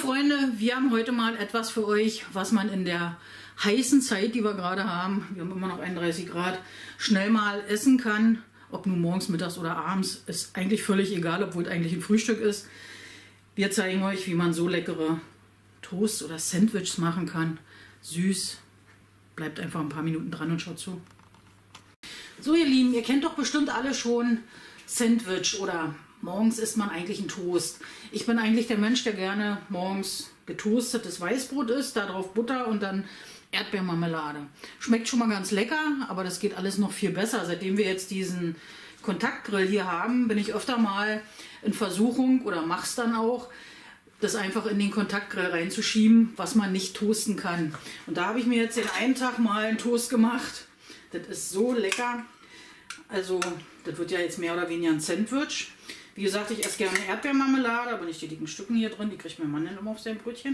Freunde, wir haben heute mal etwas für euch, was man in der heißen Zeit, die wir gerade haben, wir haben immer noch 31 Grad, schnell mal essen kann. Ob nun morgens, mittags oder abends, ist eigentlich völlig egal, obwohl es eigentlich ein Frühstück ist. Wir zeigen euch, wie man so leckere Toast oder Sandwiches machen kann. Süß. Bleibt einfach ein paar Minuten dran und schaut zu. So ihr Lieben, ihr kennt doch bestimmt alle schon Sandwich oder morgens isst man eigentlich einen Toast. Ich bin eigentlich der Mensch, der gerne morgens getoastetes Weißbrot isst, darauf Butter und dann Erdbeermarmelade. Schmeckt schon mal ganz lecker, aber das geht alles noch viel besser. Seitdem wir jetzt diesen Kontaktgrill hier haben, bin ich öfter mal in Versuchung oder mach's dann auch, das einfach in den Kontaktgrill reinzuschieben, was man nicht toasten kann. Und da habe ich mir jetzt den einen Tag mal einen Toast gemacht. Das ist so lecker. Also, das wird ja jetzt mehr oder weniger ein Sandwich. Wie gesagt, ich esse gerne Erdbeermarmelade, aber nicht die dicken Stücken hier drin. Die kriegt mein Mann dann immer auf sein Brötchen.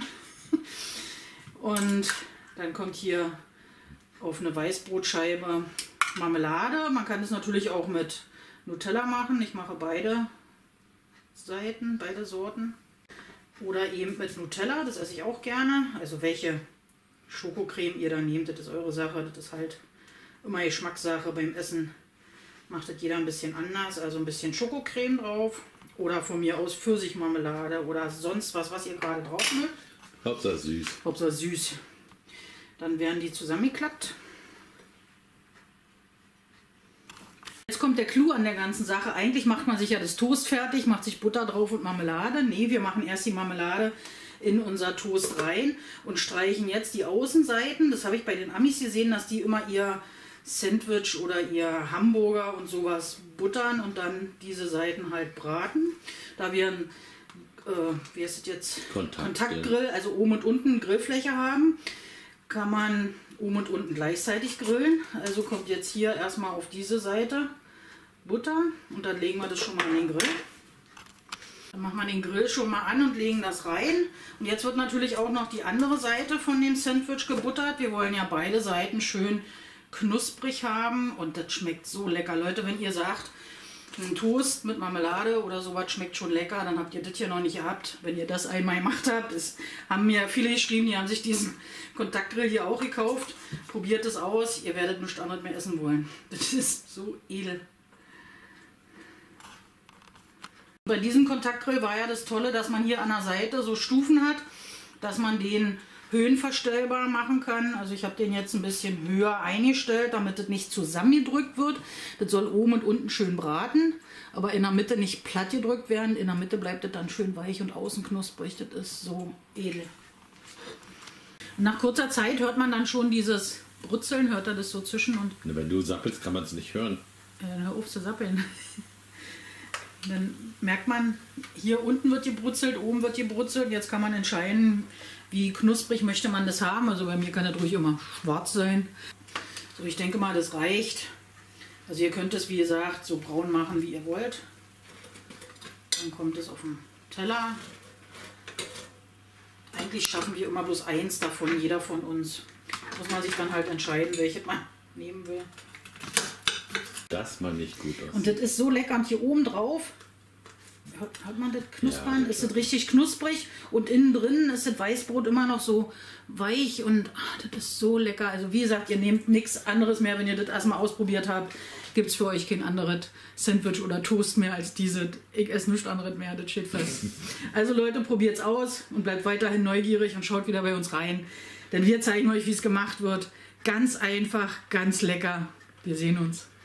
Und dann kommt hier auf eine Weißbrotscheibe Marmelade. Man kann das natürlich auch mit Nutella machen. Ich mache beide Seiten, beide Sorten. Oder eben mit Nutella, das esse ich auch gerne. Also welche Schokocreme ihr da nehmt, das ist eure Sache. Das ist halt immer Geschmackssache beim Essen. Macht das jeder ein bisschen anders. Also ein bisschen Schokocreme drauf. Oder von mir aus Pfirsichmarmelade oder sonst was ihr gerade drauf mögt. Hauptsache süß. Hauptsache süß. Dann werden die zusammengeklappt. Jetzt kommt der Clou an der ganzen Sache. Eigentlich macht man sich ja das Toast fertig, macht sich Butter drauf und Marmelade. Nee, wir machen erst die Marmelade in unser Toast rein und streichen jetzt die Außenseiten. Das habe ich bei den Amis gesehen, dass die immer ihr Sandwich oder ihr Hamburger und sowas buttern und dann diese Seiten halt braten. Da wir ein, wie heißt es jetzt? Kontaktgrill, also oben und unten Grillfläche haben, kann man oben und unten gleichzeitig grillen. Also kommt jetzt hier erstmal auf diese Seite Butter und dann legen wir das schon mal in den Grill. Dann machen wir den Grill schon mal an und legen das rein. Und jetzt wird natürlich auch noch die andere Seite von dem Sandwich gebuttert. Wir wollen ja beide Seiten schön knusprig haben und das schmeckt so lecker. Leute, wenn ihr sagt, ein Toast mit Marmelade oder sowas schmeckt schon lecker, dann habt ihr das hier noch nicht gehabt. Wenn ihr das einmal gemacht habt, haben mir viele geschrieben, die haben sich diesen Kontaktgrill hier auch gekauft. Probiert es aus, ihr werdet nichts anderes mehr essen wollen. Das ist so edel. Bei diesem Kontaktgrill war ja das Tolle, dass man hier an der Seite so Stufen hat, dass man den höhenverstellbar machen kann. Also ich habe den jetzt ein bisschen höher eingestellt, damit es nicht zusammengedrückt wird. Das soll oben und unten schön braten, aber in der Mitte nicht platt gedrückt werden. In der Mitte bleibt es dann schön weich und außen knusprig. Das ist so edel. Und nach kurzer Zeit hört man dann schon dieses Brutzeln, hört er das so zwischen und... Wenn du sappelst, kann man es nicht hören. Hör auf zu sappeln. Dann merkt man, hier unten wird gebrutzelt, oben wird gebrutzelt. Jetzt kann man entscheiden, wie knusprig möchte man das haben. Also bei mir kann das ruhig immer schwarz sein. So, ich denke mal, das reicht. Also ihr könnt es, wie gesagt, so braun machen, wie ihr wollt. Dann kommt es auf den Teller. Eigentlich schaffen wir immer bloß eins davon, jeder von uns. Muss man sich dann halt entscheiden, welches man nehmen will. Das mal nicht gut aus. Und das ist so lecker. Und hier oben drauf, hört man das knuspern? Ja, ist das richtig knusprig und innen drin ist das Weißbrot immer noch so weich und das ist so lecker. Also wie gesagt, ihr nehmt nichts anderes mehr, wenn ihr das erstmal ausprobiert habt. Gibt es für euch kein anderes Sandwich oder Toast mehr als diese. Ich esse nichts anderes mehr, das steht fest. Also Leute, probiert es aus und bleibt weiterhin neugierig und schaut wieder bei uns rein. Denn wir zeigen euch, wie es gemacht wird. Ganz einfach, ganz lecker. Wir sehen uns.